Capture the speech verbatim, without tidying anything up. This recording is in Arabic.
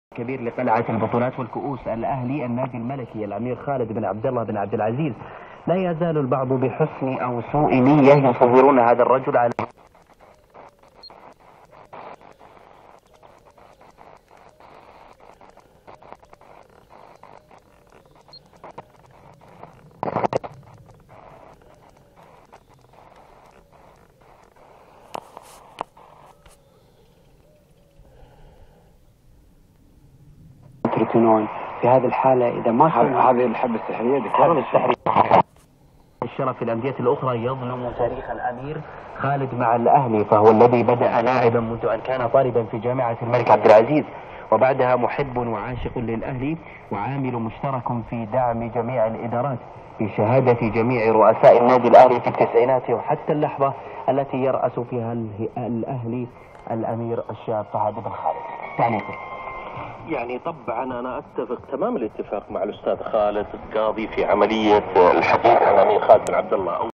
كبير لقلعة البطولات والكؤوس الأهلي النادي الملكي الأمير خالد بن عبد الله بن عبد العزيز. لا يزال البعض بحسن أو سوء نية يصورون هذا الرجل على يتركون في هذه الحالة إذا ما كان هذه الحبة السحرية الحبة السحرية الشرف الأندية الأخرى يظلم تاريخ الأمير خالد مع الأهلي، فهو الذي بدأ لاعبا منذ أن كان طالبا في جامعة الملك عبد العزيز، وبعدها محب وعاشق للأهلي وعامل مشترك في دعم جميع الإدارات بشهادة جميع رؤساء النادي الأهلي في التسعينات وحتى اللحظة التي يرأس فيها الأهلي الأمير الشاب فهد بن خالد. تعليقك؟ يعني طبعا أنا أتفق تمام الاتفاق مع الأستاذ خالد القاضي في عملية الحديث عن الأمير خالد بن عبد الله.